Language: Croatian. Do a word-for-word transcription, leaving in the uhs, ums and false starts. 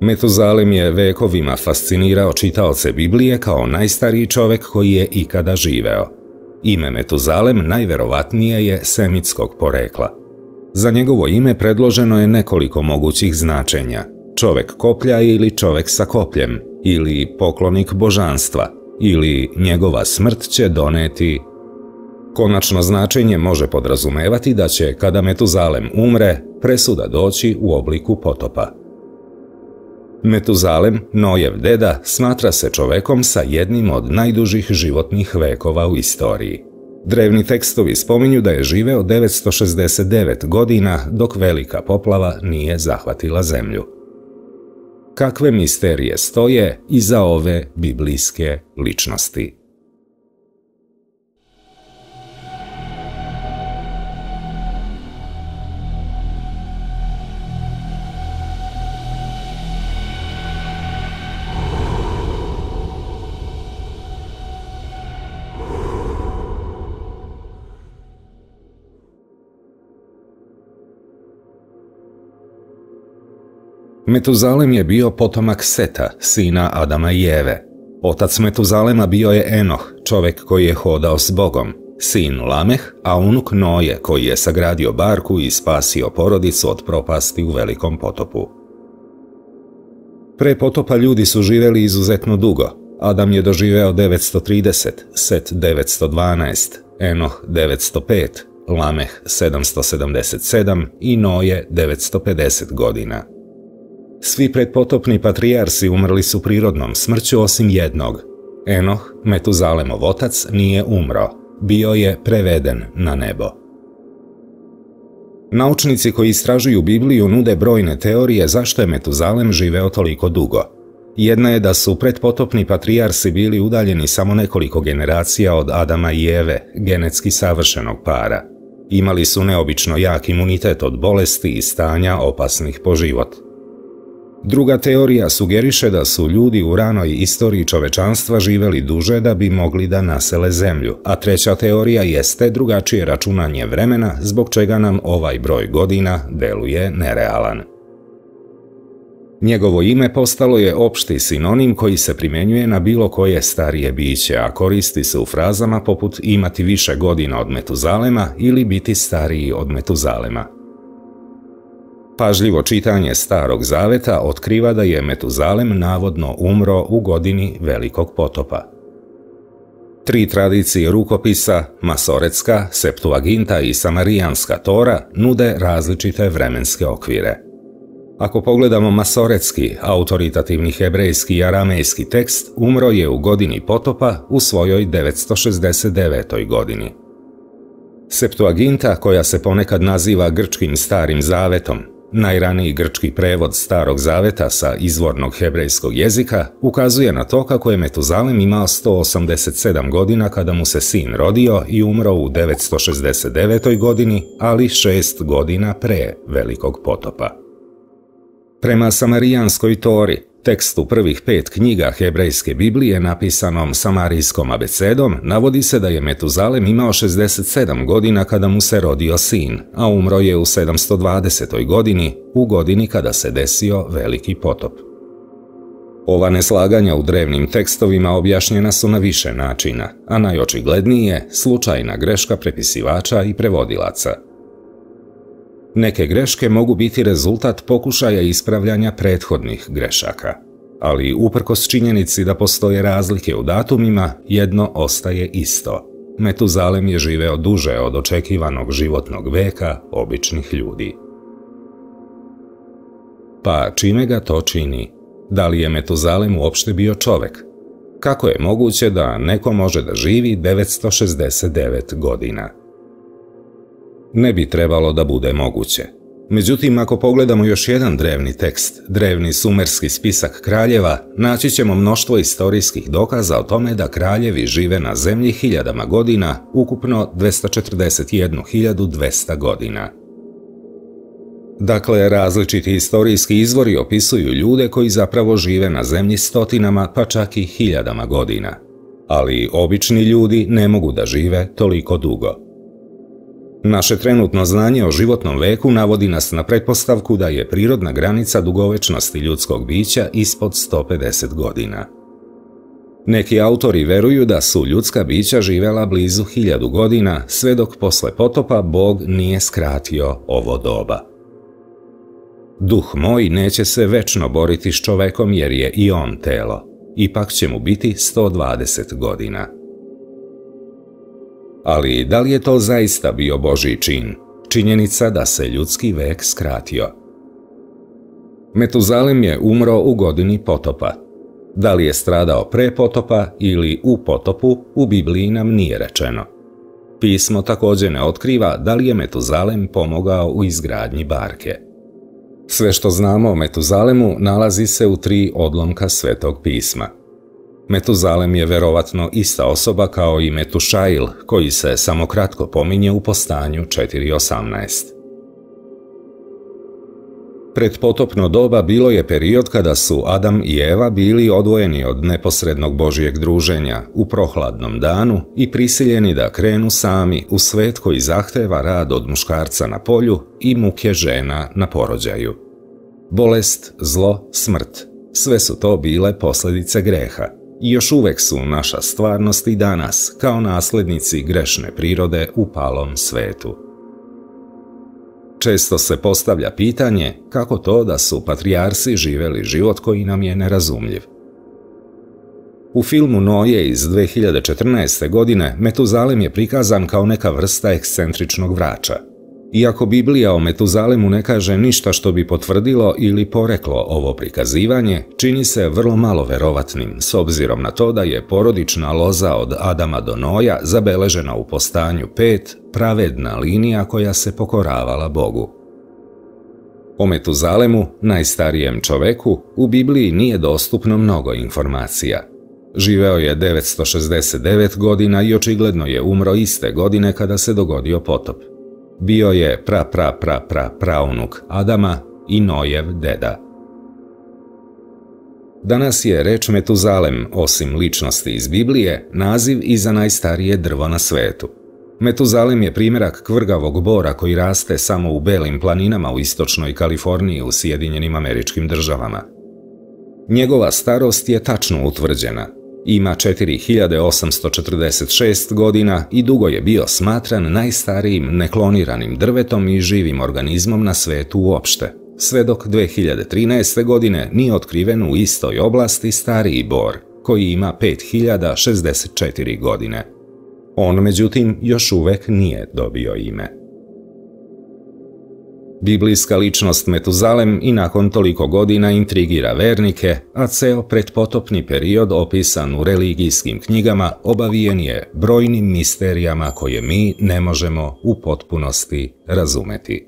Metuzalem je vekovima fascinirao čitaoce Biblije kao najstariji čovek koji je ikada živeo. Ime Metuzalem najverovatnije je semitskog porekla. Za njegovo ime predloženo je nekoliko mogućih značenja: čovek koplja ili čovek sa kopljem, ili poklonik božanstva, ili njegova smrt će doneti. Konačno značenje može podrazumevati da će, kada Metuzalem umre, presuda doći u obliku potopa. Metuzalem, Nojev deda, smatra se čovekom sa jednim od najdužih životnih vekova u istoriji. Drevni tekstovi spominju da je živeo devetsto šezdeset devet godina dok velika poplava nije zahvatila zemlju. Kakve misterije stoje iza ove biblijske ličnosti? Metuzalem je bio potomak Seta, sina Adama i Eve. Otac Metuzalema bio je Enoh, čovek koji je hodao s Bogom, sin Lameh, a unuk Noje, koji je sagradio barku i spasio porodicu od propasti u velikom potopu. Pre potopa ljudi su živeli izuzetno dugo. Adam je doživeo devetsto trideset, Set devetsto dvanaest, Enoh devetsto pet, Lameh sedamsto sedamdeset sedam i Noje devetsto pedeset godina. Svi predpotopni patrijarsi umrli su prirodnom smrću osim jednog. Enoh, Metuzalemov otac, nije umro, bio je preveden na nebo. Naučnici koji istražuju Bibliju nude brojne teorije zašto je Metuzalem živeo toliko dugo. Jedna je da su predpotopni patrijarsi bili udaljeni samo nekoliko generacija od Adama i Eve, genetski savršenog para. Imali su neobično jak imunitet od bolesti i stanja opasnih po život. Druga teorija sugeriše da su ljudi u ranoj istoriji čovečanstva živeli duže da bi mogli da nasele zemlju, a treća teorija jeste drugačije računanje vremena, zbog čega nam ovaj broj godina deluje nerealan. Njegovo ime postalo je opšti sinonim koji se primjenjuje na bilo koje starije biće, a koristi se u frazama poput imati više godina od Metuzalema ili biti stariji od Metuzalema. Pažljivo čitanje Starog zaveta otkriva da je Metuzalem navodno umro u godini Velikog potopa. Tri tradicije rukopisa, Masoretska, Septuaginta i Samarijanska Tora, nude različite vremenske okvire. Ako pogledamo Masoretski, autoritativni hebrejski i aramejski tekst, umro je u godini potopa u svojoj devetsto šezdeset devetoj godini. Septuaginta, koja se ponekad naziva grčkim Starim zavetom, najraniji grčki prevod Starog zaveta sa izvornog hebrejskog jezika, ukazuje na to kako je Metuzalem imao sto osamdeset sedam godina kada mu se sin rodio i umro u devetsto šezdeset devetoj godini, ali šest godina pre Velikog potopa. Prema Samarijanskoj Tori, tekstu prvih pet knjiga hebrejske Biblije napisanom samarijskom abecedom, navodi se da je Metuzalem imao šezdeset sedam godina kada mu se rodio sin, a umro je u sedamsto dvadesetoj godini, u godini kada se desio Veliki potop. Ova neslaganja u drevnim tekstovima objašnjena su na više načina, a najočigledniji je slučajna greška prepisivača i prevodilaca. Neke greške mogu biti rezultat pokušaja ispravljanja prethodnih grešaka, ali uprkos činjenici da postoje razlike u datumima, jedno ostaje isto. Metuzalem je živeo duže od očekivanog životnog veka običnih ljudi. Pa čime ga to čini? Da li je Metuzalem uopšte bio čovek? Kako je moguće da neko može da živi devetsto šezdeset devet godina? Ne bi trebalo da bude moguće. Međutim, ako pogledamo još jedan drevni tekst, drevni sumerski spisak kraljeva, naći ćemo mnoštvo istorijskih dokaza o tome da kraljevi žive na zemlji hiljadama godina, ukupno dvesta četrdeset jednu hiljadu dvesta godina. Dakle, različiti istorijski izvori opisuju ljude koji zapravo žive na zemlji stotinama pa čak i hiljadama godina. Ali obični ljudi ne mogu da žive toliko dugo. Naše trenutno znanje o životnom veku navodi nas na pretpostavku da je prirodna granica dugovečnosti ljudskog bića ispod sto pedeset godina. Neki autori veruju da su ljudska bića živjela blizu hiljadu godina, sve dok posle potopa Bog nije skratio ovo doba. Duh moj neće se večno boriti s čovekom jer je i on telo, ipak će mu biti sto dvadeset godina. Ali da li je to zaista bio Božji čin, činjenica da se ljudski vek skratio? Metuzalem je umro u godini potopa. Da li je stradao pre potopa ili u potopu, u Bibliji nam nije rečeno. Pismo također ne otkriva da li je Metuzalem pomogao u izgradnji barke. Sve što znamo o Metuzalemu nalazi se u tri odlomka Svetog pisma. Metuzalem je verovatno ista osoba kao i Metušail, koji se samo kratko pominje u Postanju četiri osamnaest. Predpotopno doba bilo je period kada su Adam i Eva bili odvojeni od neposrednog Božjeg druženja u prohladnom danu i prisiljeni da krenu sami u svet koji zahteva rad od muškarca na polju i muke žena na porođaju. Bolest, zlo, smrt, sve su to bile posljedice greha i još uvek su naša stvarnost i danas kao naslednici grešne prirode u palom svetu. Često se postavlja pitanje kako to da su patrijarsi živjeli život koji nam je nerazumljiv. U filmu Noje iz dve hiljade četrnaeste. godine Metuzalem je prikazan kao neka vrsta ekscentričnog vrača. Iako Biblija o Metuzalemu ne kaže ništa što bi potvrdilo ili poreklo ovo prikazivanje, čini se vrlo malo verovatnim s obzirom na to da je porodična loza od Adama do Noja zabeležena u Postanju pet, pravedna linija koja se pokoravala Bogu. O Metuzalemu, najstarijem čoveku, u Bibliji nije dostupno mnogo informacija. Živeo je devetsto šezdeset devet godina i očigledno je umro iste godine kada se dogodio potop. Bio je pra pra pra pra praunuk Adama i Nojev deda. Danas je reč Metuzalem, osim ličnosti iz Biblije, naziv i za najstarije drvo na svetu. Metuzalem je primjerak kvrgavog bora koji raste samo u belim planinama u istočnoj Kaliforniji u Sjedinjenim Američkim Državama. Njegova starost je tačno utvrđena. Ima četiri hiljade osamsto četrdeset šest godina i dugo je bio smatran najstarijim nekloniranim drvetom i živim organizmom na svetu uopšte, sve dok dve hiljade trinaeste. godine nije otkriven u istoj oblasti stariji bor, koji ima pet hiljada šezdeset četiri godine. On, međutim, još uvek nije dobio ime. Biblijska ličnost Metuzalem i nakon toliko godina intrigira vernike, a ceo pretpotopni period opisan u religijskim knjigama obavijen je brojnim misterijama koje mi ne možemo u potpunosti razumeti.